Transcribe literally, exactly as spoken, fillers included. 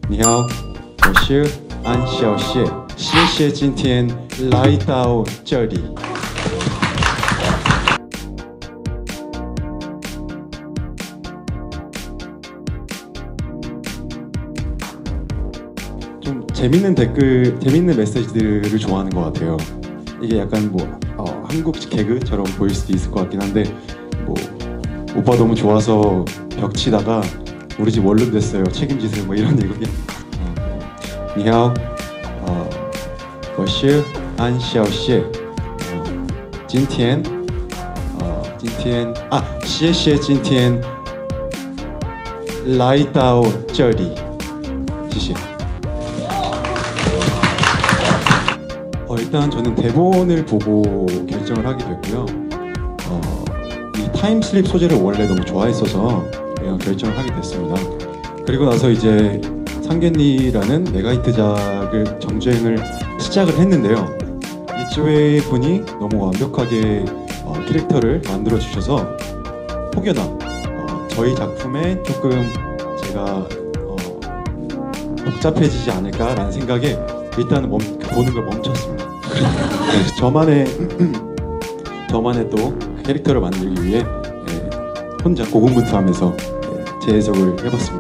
你好，我是安小谢，谢谢今天来到这里。 좀 재밌는 댓글, 재밌는 메시지들을 좋아하는 것 같아요. 이게 약간 뭐 어, 한국식 개그처럼 보일 수도 있을 것 같긴 한데 뭐 오빠 너무 좋아서 벽치다가 우리 집 원룸 됐어요. 책임지세요. 뭐 이런 얘기. 어, 你好, 어, 我是安小谢. 어, 今天, 어, 今天, 아, 谢谢今天来到这里. 谢谢. 어, 일단 저는 대본을 보고 결정을 하게 됐고요. 어, 이 타임슬립 소재를 원래 너무 좋아했어서 그냥 결정을 하게 됐습니다. 그리고 나서 이제 상견니라는 메가히트작을 정주행을 시작을 했는데요. 이쪽의 분이 너무 완벽하게 어, 캐릭터를 만들어 주셔서 혹여나 어, 저희 작품에 조금 제가 어, 복잡해지지 않을까라는 생각에 일단은 멈, 보는 걸 멈췄습니다. 네, 저만의 저만의 또 캐릭터를 만들기 위해 네, 혼자 고군분투하면서 네, 재해석을 해봤습니다.